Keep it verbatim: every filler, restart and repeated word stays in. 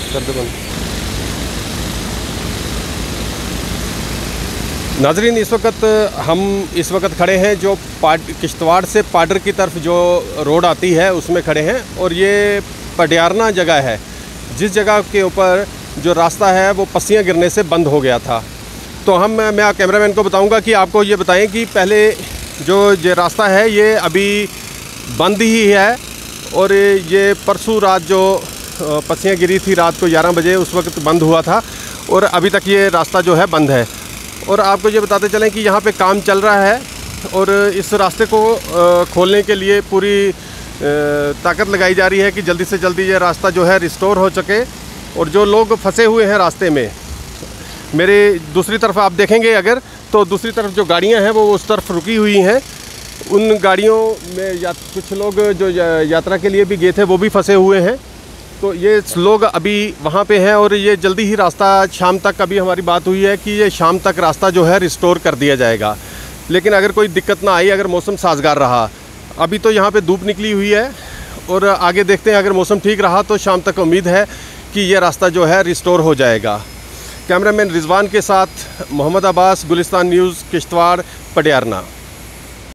कर दो बंद। नाजरीन, इस वक्त हम इस वक्त खड़े हैं जो पाड किश्तवाड़ से पाडर की तरफ जो रोड आती है उसमें खड़े हैं, और ये पडियारना जगह है जिस जगह के ऊपर जो रास्ता है वो पस्सियाँ गिरने से बंद हो गया था। तो हम मैं कैमरामैन को बताऊंगा कि आपको ये बताएं कि पहले जो ये रास्ता है ये अभी बंद ही है, और ये परसों रात जो पस्सियाँ गिरी थी रात को ग्यारह बजे उस वक्त बंद हुआ था, और अभी तक ये रास्ता जो है बंद है। और आपको ये बताते चलें कि यहाँ पे काम चल रहा है, और इस रास्ते को खोलने के लिए पूरी ताकत लगाई जा रही है कि जल्दी से जल्दी ये रास्ता जो है रिस्टोर हो सके। और जो लोग फंसे हुए हैं रास्ते में, मेरे दूसरी तरफ आप देखेंगे अगर तो दूसरी तरफ जो गाड़ियाँ हैं वो उस तरफ रुकी हुई हैं, उन गाड़ियों में या कुछ लोग जो यात्रा के लिए भी गए थे वो भी फंसे हुए हैं। तो ये लोग अभी वहाँ पे हैं, और ये जल्दी ही रास्ता शाम तक, अभी हमारी बात हुई है कि ये शाम तक रास्ता जो है रिस्टोर कर दिया जाएगा। लेकिन अगर कोई दिक्कत ना आई, अगर मौसम साजगार रहा, अभी तो यहाँ पे धूप निकली हुई है, और आगे देखते हैं अगर मौसम ठीक रहा तो शाम तक उम्मीद है कि ये रास्ता जो है रिस्टोर हो जाएगा। कैमरामैन रिजवान के साथ मोहम्मद अब्बास, गुलिस्तान न्यूज़, किश्तवाड़, पडियारना।